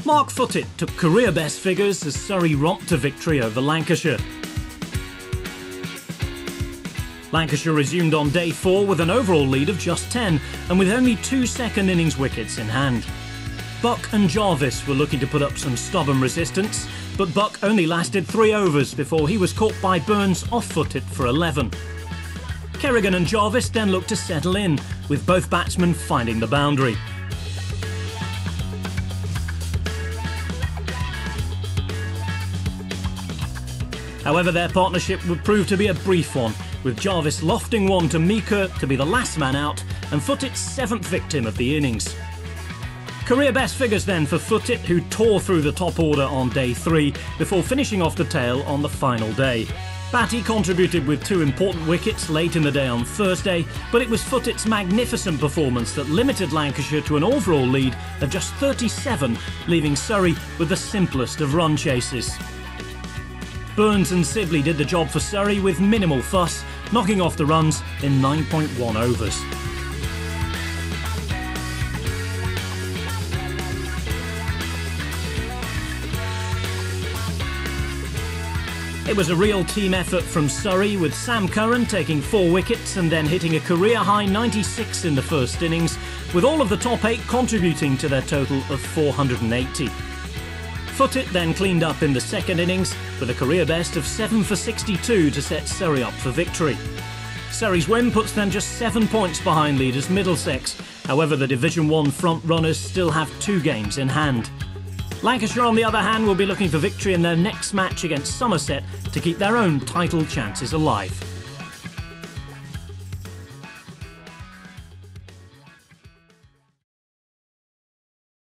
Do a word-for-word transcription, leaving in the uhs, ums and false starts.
Mark Footitt took career best figures as Surrey romped to victory over Lancashire. Lancashire resumed on day four with an overall lead of just ten and with only two second innings wickets in hand. Buck and Jarvis were looking to put up some stubborn resistance, but Buck only lasted three overs before he was caught by Burns off Footitt for eleven. Kerrigan and Jarvis then looked to settle in, with both batsmen finding the boundary. However, their partnership would prove to be a brief one, with Jarvis lofting one to Meeker to be the last man out and Footitt's seventh victim of the innings. Career best figures then for Footitt, who tore through the top order on day three before finishing off the tail on the final day. Batty contributed with two important wickets late in the day on Thursday, but it was Footitt's magnificent performance that limited Lancashire to an overall lead of just thirty-seven, leaving Surrey with the simplest of run chases. Burns and Sibley did the job for Surrey with minimal fuss, knocking off the runs in nine point one overs. It was a real team effort from Surrey, with Sam Curran taking four wickets and then hitting a career-high ninety-six in the first innings, with all of the top eight contributing to their total of four hundred eighty. Footitt then cleaned up in the second innings with a career best of seven for sixty-two to set Surrey up for victory. Surrey's win puts them just seven points behind leaders Middlesex. However, the Division one front runners still have two games in hand. Lancashire, on the other hand, will be looking for victory in their next match against Somerset to keep their own title chances alive.